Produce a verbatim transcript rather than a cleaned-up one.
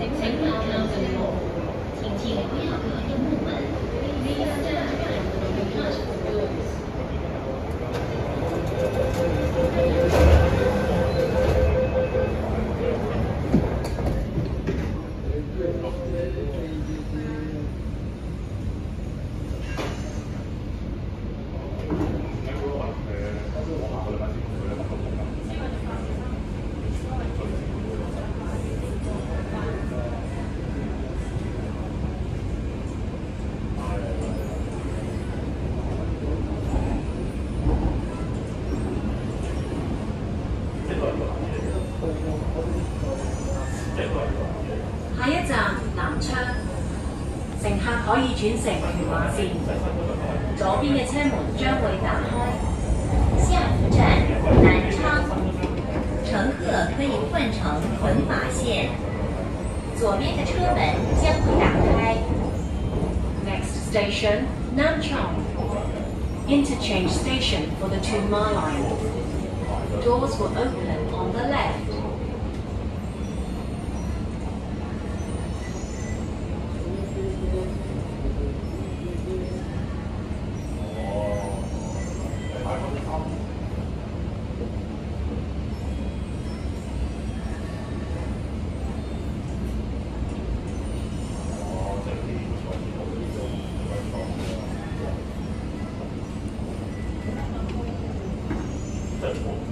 Signal counted four. 请尽不要隔着木门。Please stand back from the platform doors. 下一站南昌，乘客可以轉乘屯馬線，左邊嘅車門將會打開。 下一站南昌，乘客可以换乘屯马线，左边的车门将会打开。 Next station, Nanchang. Interchange station for the Tunma line. Doors will open on the left. That's cool.